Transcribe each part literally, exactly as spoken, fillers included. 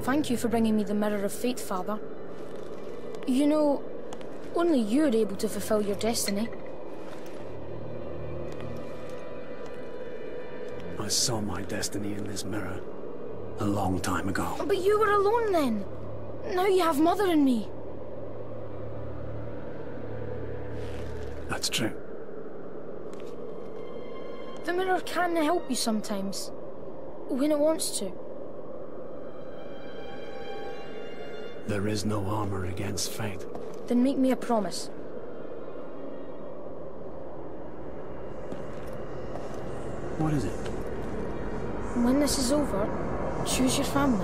Thank you for bringing me the Mirror of Fate, Father. You know, only you are able to fulfill your destiny. I saw my destiny in this mirror a long time ago. But you were alone then. Now you have Mother and me. That's true. The mirror can help you sometimes, when it wants to. There is no armor against fate. Then make me a promise. What is it? When this is over, choose your family.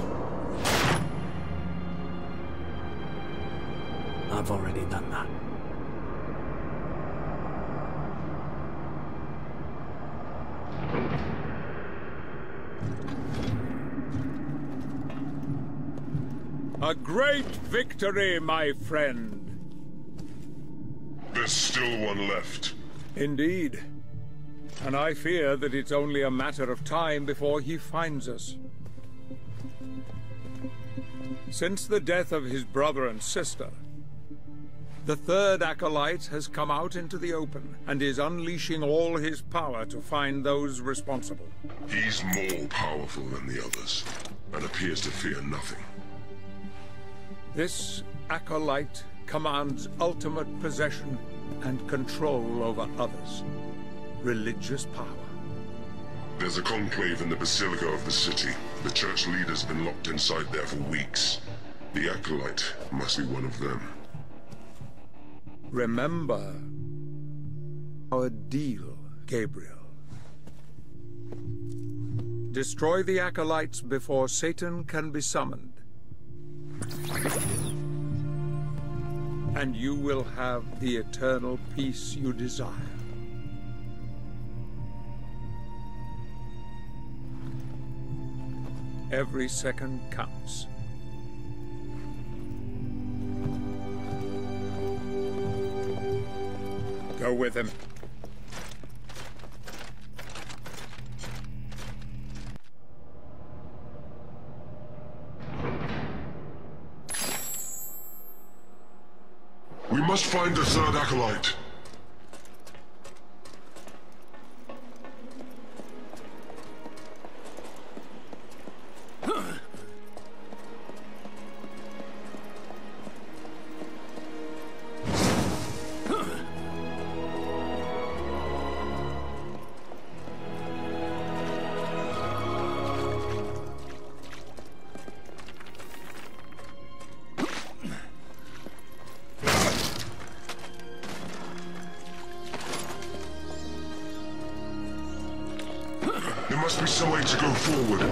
I've already done that. A great victory, my friend. There's still one left. Indeed. And I fear that it's only a matter of time before he finds us. Since the death of his brother and sister, the third acolyte has come out into the open and is unleashing all his power to find those responsible. He's more powerful than the others, and appears to fear nothing. This acolyte commands ultimate possession and control over others. Religious power. There's a conclave in the Basilica of the city. The church leader's been locked inside there for weeks. The acolyte must be one of them. Remember our deal, Gabriel. Destroy the acolytes before Satan can be summoned. And you will have the eternal peace you desire. Every second counts. Go with him. We must find the third acolyte. There must be some way to go forward.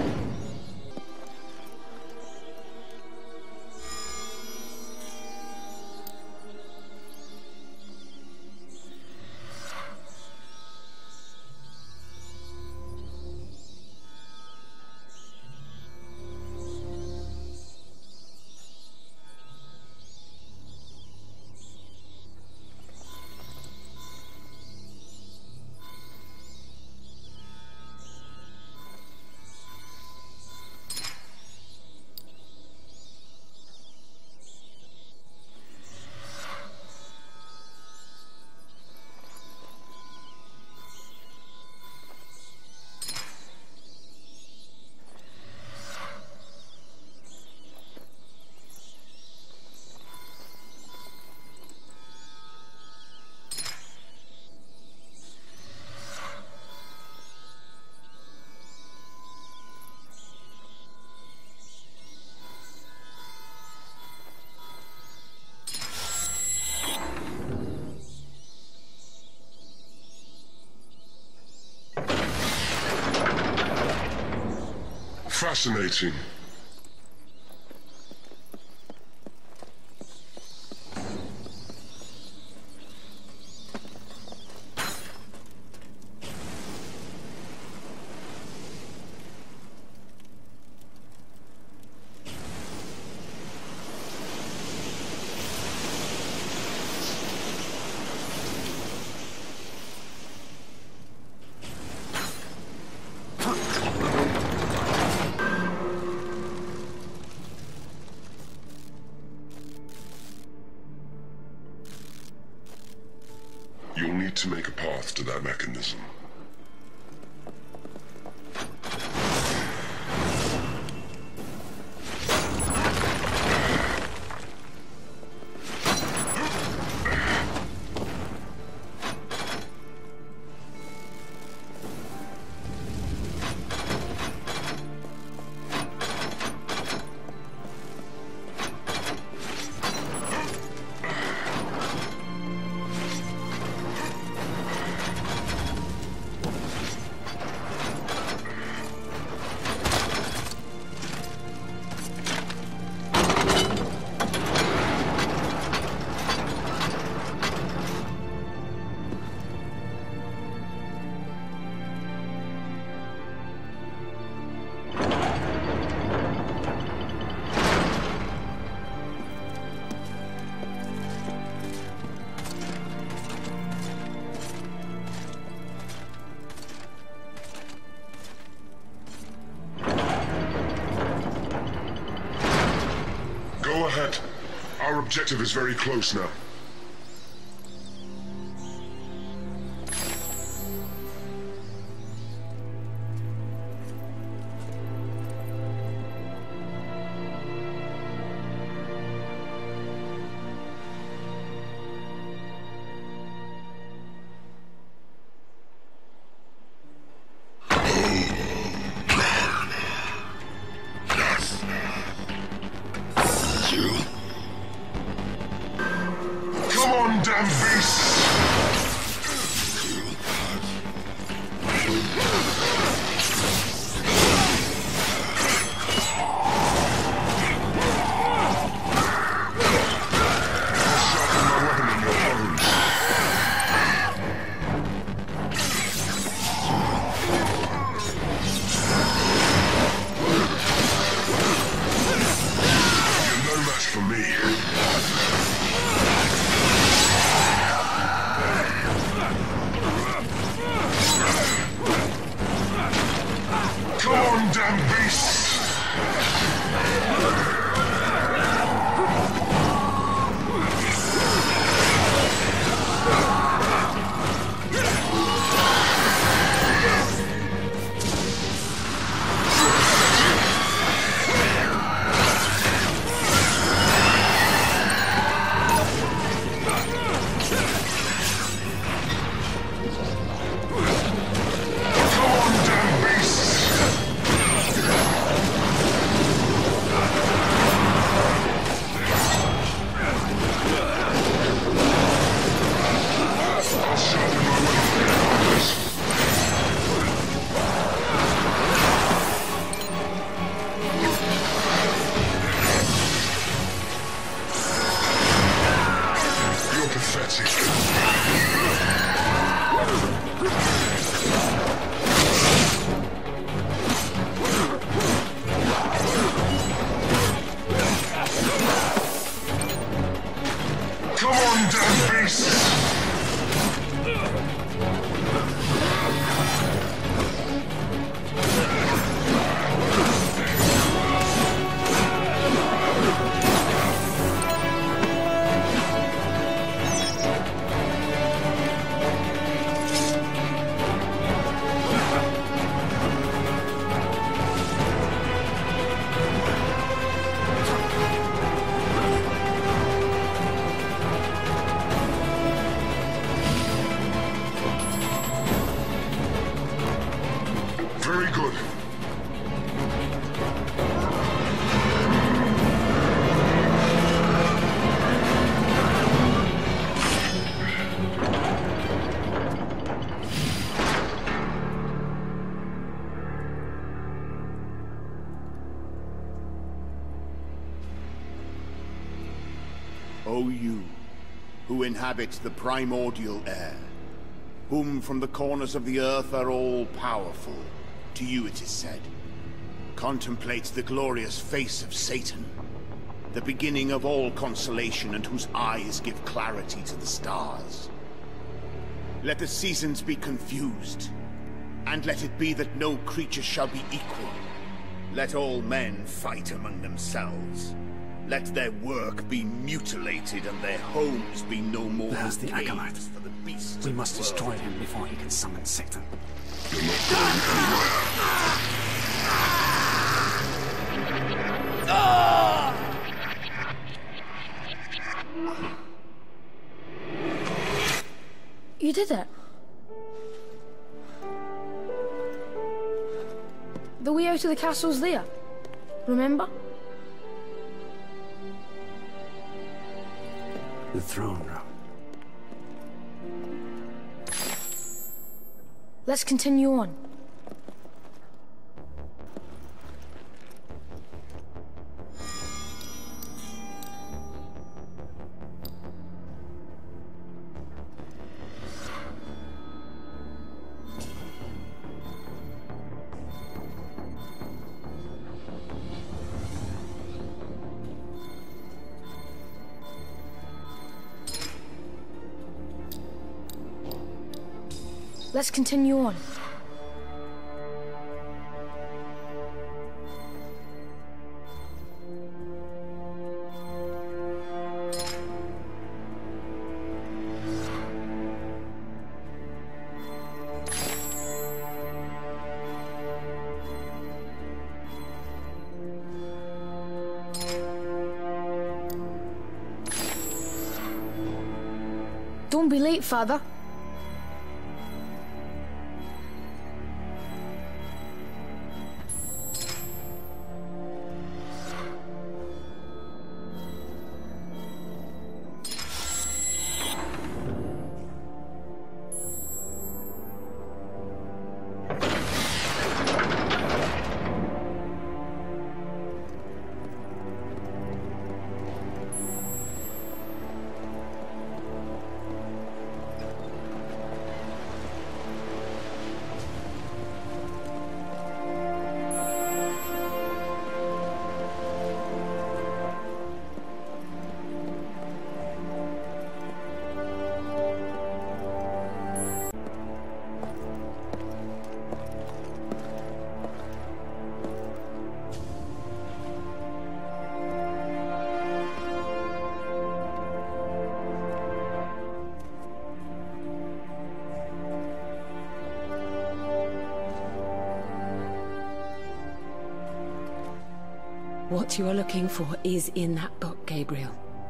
Fascinating. to make a path to that mechanism. Go ahead. Our objective is very close now. Come on, damn beast! Very good. O you, who inhabit the primordial air, whom from the corners of the earth are all powerful, to you it is said, contemplate the glorious face of Satan, the beginning of all consolation and whose eyes give clarity to the stars. Let the seasons be confused, and let it be that no creature shall be equal. Let all men fight among themselves. Let their work be mutilated and their homes be no more There's the caves Acolyte. for the beasts We of must the world. destroy him before he can summon Satan. You're not going anywhere. You did it. The way out of the castle's there. Remember? The throne room. Let's continue on. Let's continue on. Don't be late, Father. What you are looking for is in that book, Gabriel.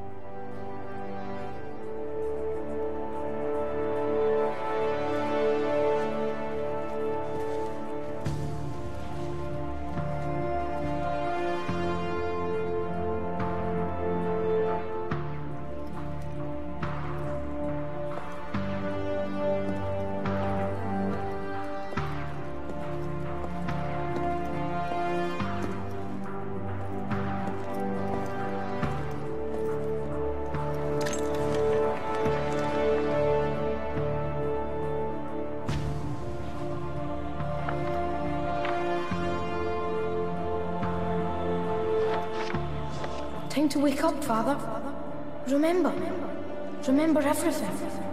Time to wake up, Father. Remember. Remember everything.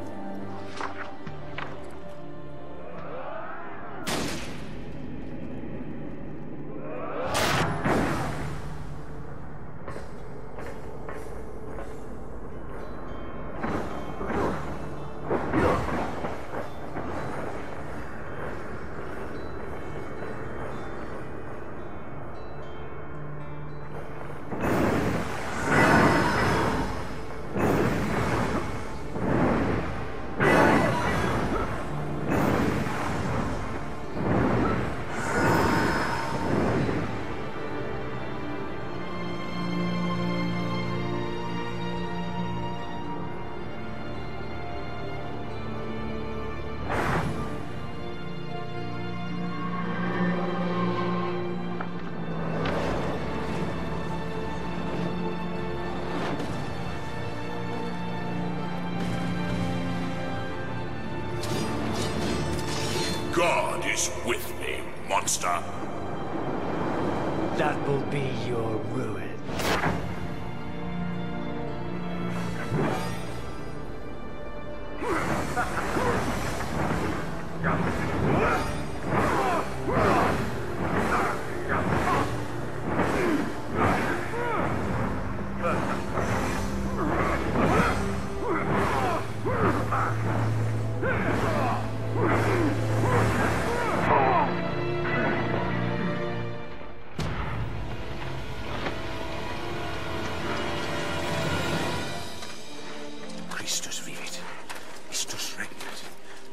God is with me, monster. That will be your ruin.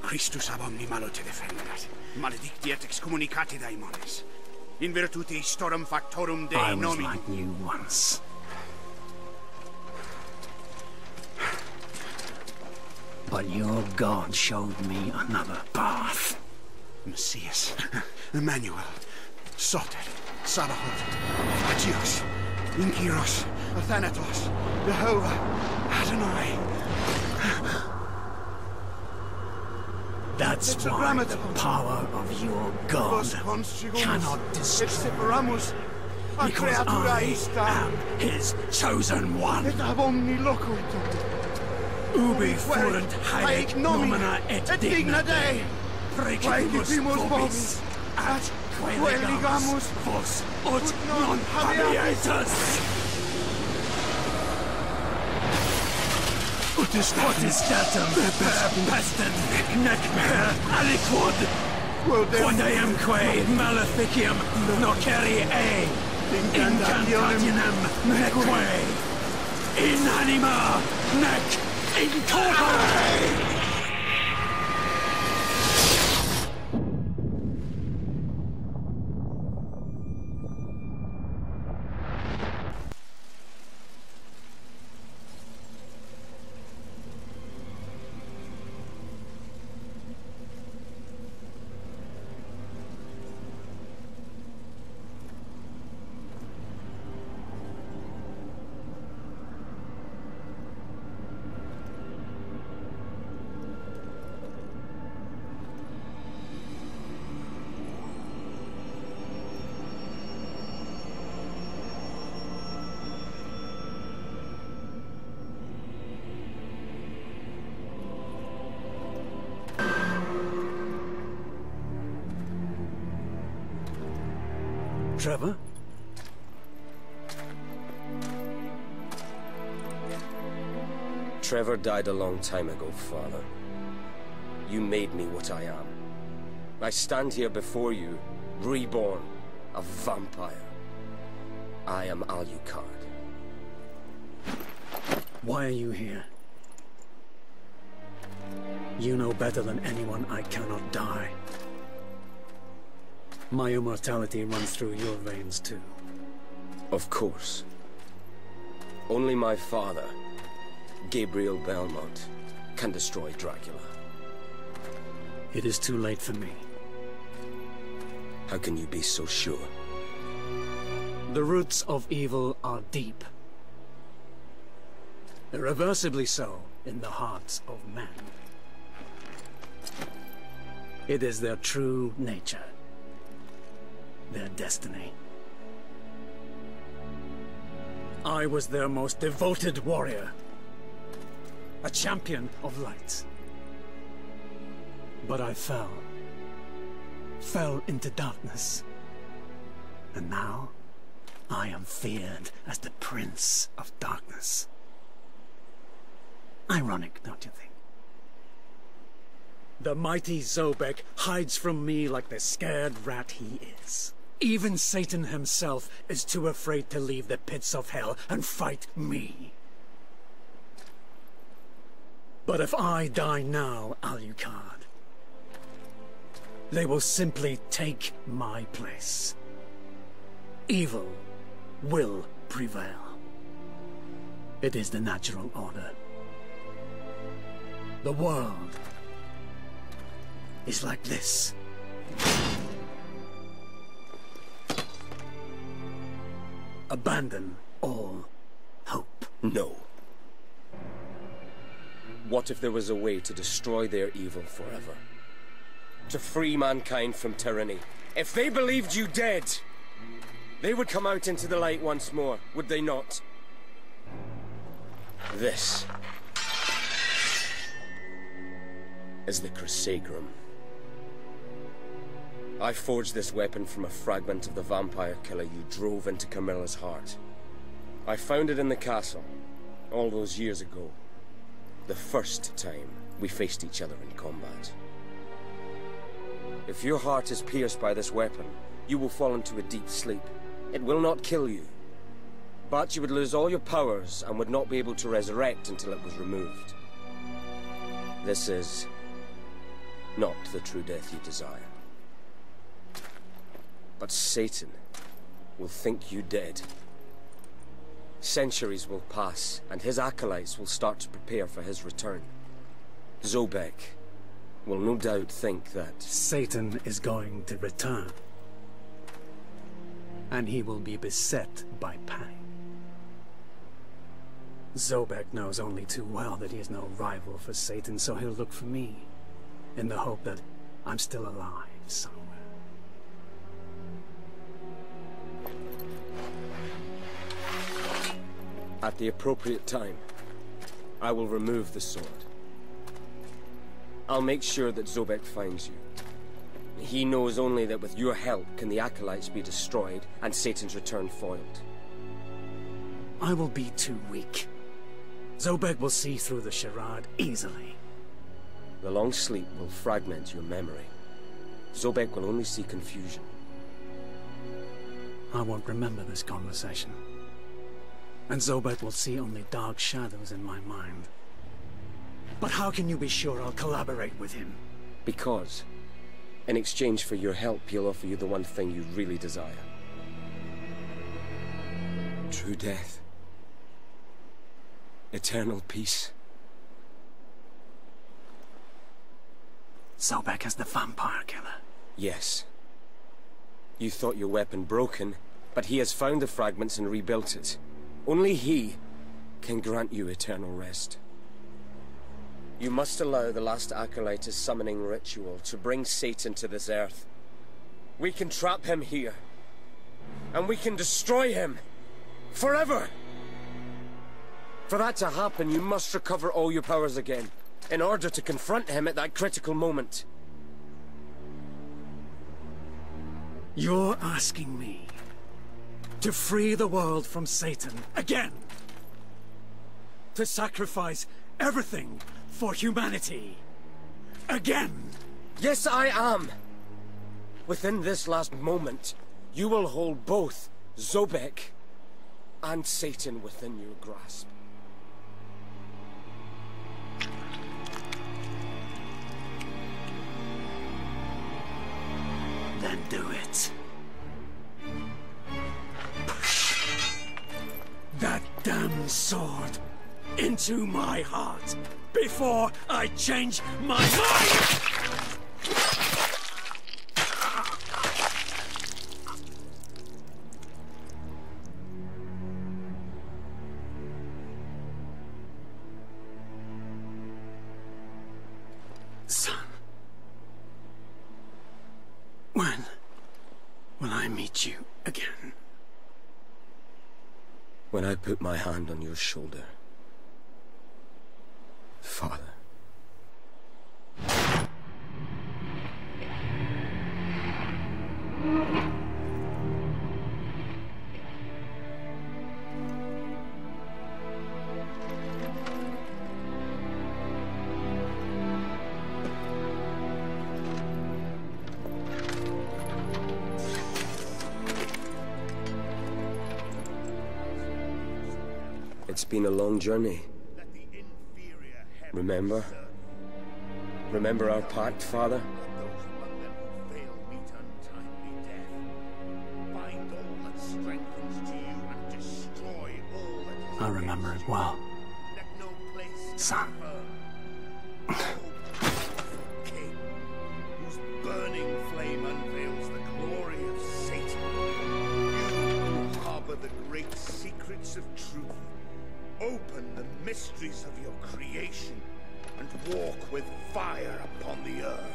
Christus ab omni malo te defendat. Maledicti et excommunicati daimones. In virtute storum factorum Dei I was nomini. like you once. But your God showed me another path. Messias, Emmanuel, Soter, Sabaoth, Agios, Inkiros, Athanatos, Jehovah, Adonai. That's why the power of your God cannot destroy. Because I am his chosen one. Ubi fuerunt haec nomina et digna Dei. Precipimus vobis, at queligamus vos ut non habeatus. Ut est datum per pestem nec per aliquod. Quodamque maleficium nocere e incantationem neque in anima nec in corpore. Trevor? Trevor died a long time ago, Father. You made me what I am. I stand here before you, reborn, a vampire. I am Alucard. Why are you here? You know better than anyone I cannot die. My immortality runs through your veins, too. Of course. Only my father, Gabriel Belmont, can destroy Dracula. It is too late for me. How can you be so sure? The roots of evil are deep. Irreversibly so in the hearts of men. It is their true nature. Their destiny. I was their most devoted warrior. A champion of light. But I fell. Fell into darkness. And now, I am feared as the Prince of Darkness. Ironic, don't you think? The mighty Zobek hides from me like the scared rat he is. Even Satan himself is too afraid to leave the pits of hell and fight me. But if I die now, Alucard, they will simply take my place. Evil will prevail. It is the natural order. The world is like this. Abandon all hope. No. What if there was a way to destroy their evil forever? To free mankind from tyranny? If they believed you dead, they would come out into the light once more, would they not? This is the Crusaegrim. I forged this weapon from a fragment of the vampire killer you drove into Camilla's heart. I found it in the castle, all those years ago. The first time we faced each other in combat. If your heart is pierced by this weapon, you will fall into a deep sleep. It will not kill you. But you would lose all your powers and would not be able to resurrect until it was removed. This is not the true death you desire. But Satan will think you dead. Centuries will pass, and his acolytes will start to prepare for his return. Zobek will no doubt think that Satan is going to return. And he will be beset by pain. Zobek knows only too well that he is no rival for Satan, so he'll look for me, in the hope that I'm still alive somewhere. at the appropriate time, I will remove the sword. I'll make sure that Zobek finds you. He knows only that with your help can the Acolytes be destroyed and Satan's return foiled. I will be too weak. Zobek will see through the charade easily. The long sleep will fragment your memory. Zobek will only see confusion. I won't remember this conversation. And Zobek will see only dark shadows in my mind. But how can you be sure I'll collaborate with him? Because, in exchange for your help, he'll offer you the one thing you really desire. True death. Eternal peace. Zobek is the vampire killer. Yes. You thought your weapon broken, but he has found the fragments and rebuilt it. Only he can grant you eternal rest. You must allow the last Acolyte's summoning ritual to bring Satan to this earth. We can trap him here. And we can destroy him. Forever! For that to happen, you must recover all your powers again, in order to confront him at that critical moment. You're asking me to free the world from Satan again? To sacrifice everything for humanity again? Yes, I am! Within this last moment, you will hold both Zobek and Satan within your grasp. Then do it. That damn sword into my heart before I change my mind! Son. When will I meet you again? When I put my hand on your shoulder, Father. It's been a long journey. Remember? Remember our pact, Father? I remember it well, son. King, whose burning flame unveils the glory of Satan. You who harbor the great secrets of truth. Open the mysteries of your creation and walk with fire upon the earth.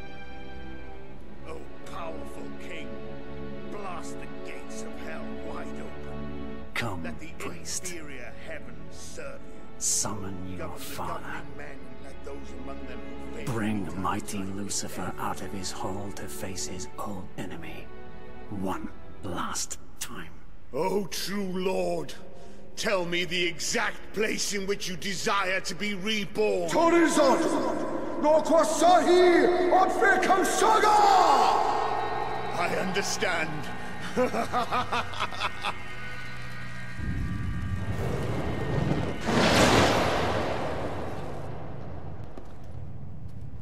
O powerful King, blast the gates of hell wide open. Come, let the priest. inferior heavens serve you. Summon your Govern the father. governing men, and let those among them who fail Bring mighty Lucifer out of his hole to face his old enemy. One last time. O true Lord, tell me the exact place in which you desire to be reborn. Torizon! Nokwasahi! Onfikasaga! I understand.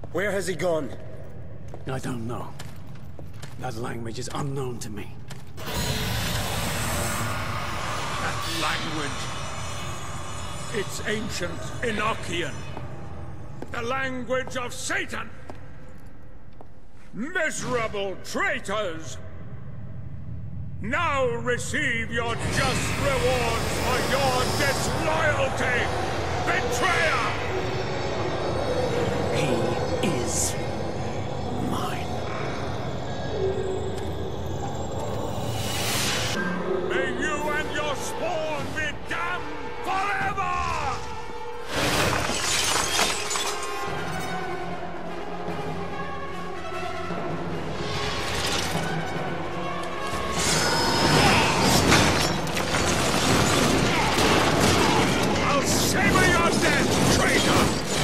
Where has he gone? I don't know. That language is unknown to me. That language. It's ancient Enochian. The language of Satan! Miserable traitors! Now receive your just rewards for your disloyalty! Betrayer! He is mine. May you and your spawn be damned forever! I'll savor your death, traitor!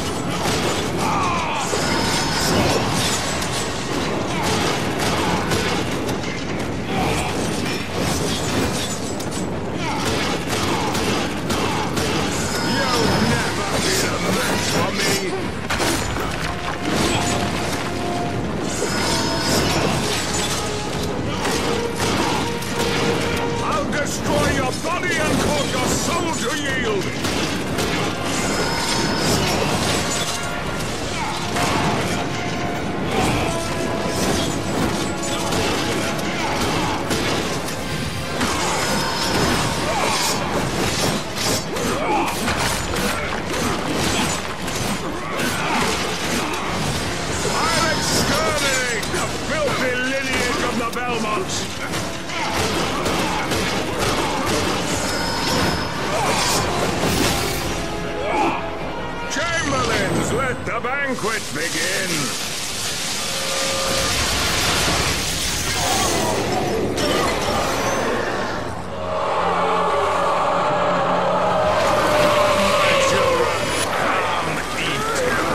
I'll destroy your body and cause your soul to yield! I'll exterminate the filthy lineage of the Belmonts! Chamberlains, let the banquet begin! My children, come eat!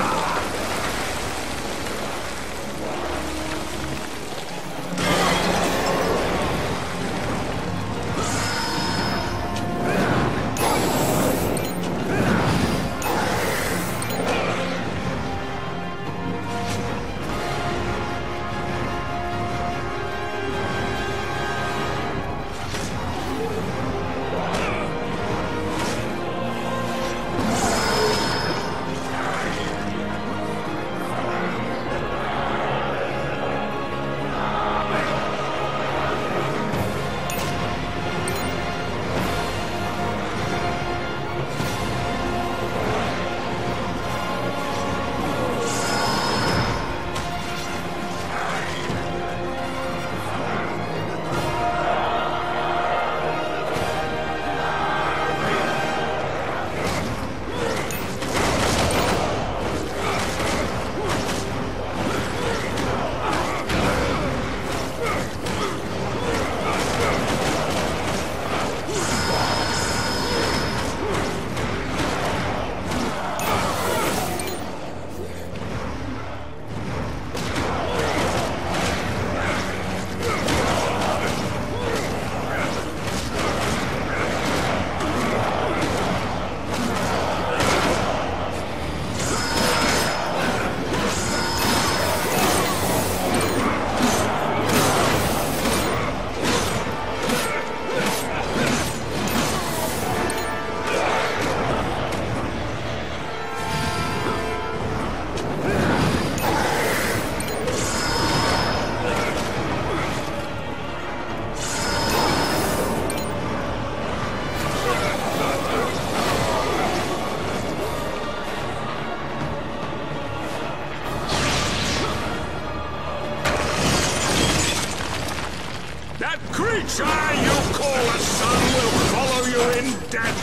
That creature you call a son will follow you in death!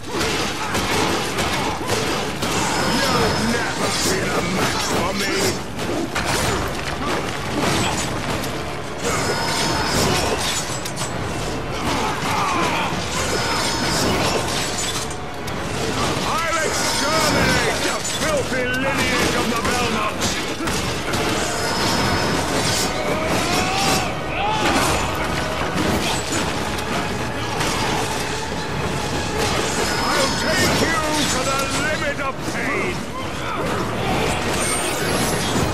You've never been a match for me! I'll exterminate the filthy lineage of the Belmonts! I'll take you to the limit of pain!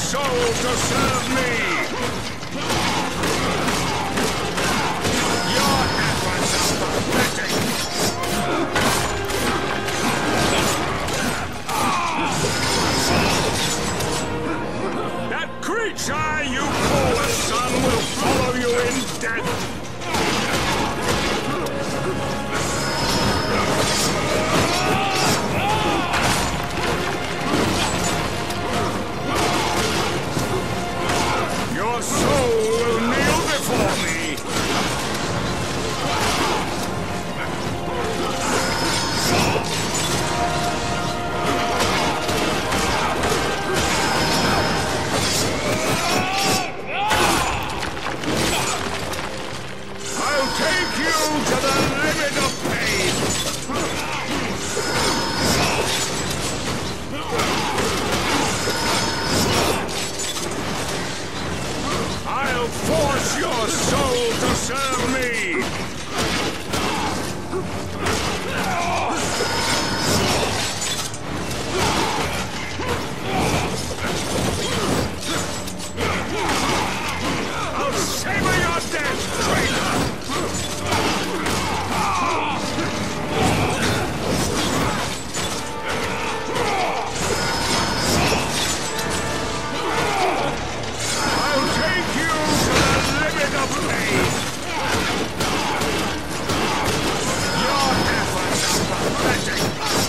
soul to serve me! Your efforts are pathetic! That creature you call a son will follow you in death! Your soul will kneel before me! I'll take you to the limit of pain! I'll force your soul to serve me! I'll savor your death, traitor! I'll take you to the limit of pain! Your efforts are pathetic!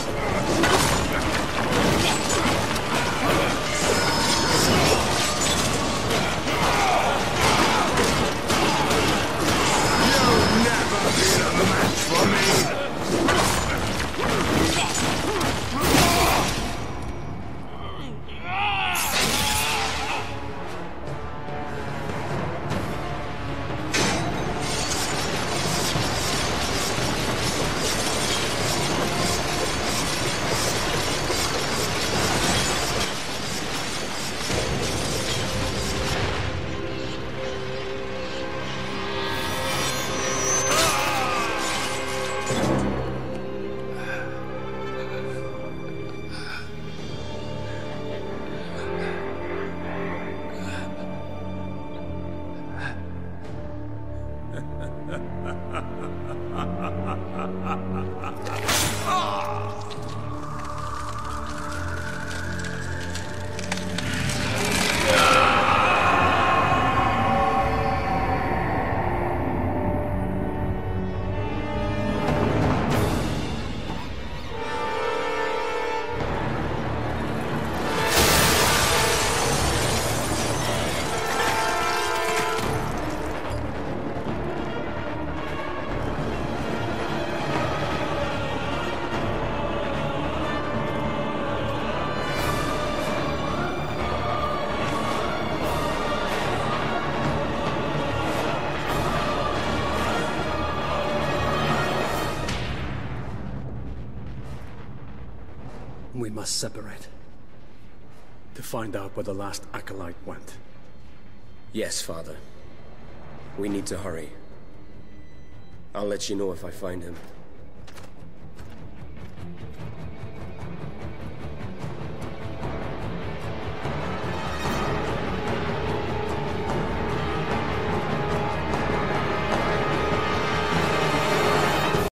You've never been a match for me! We must separate. To find out where the last acolyte went. Yes, Father. We need to hurry. I'll let you know if I find him.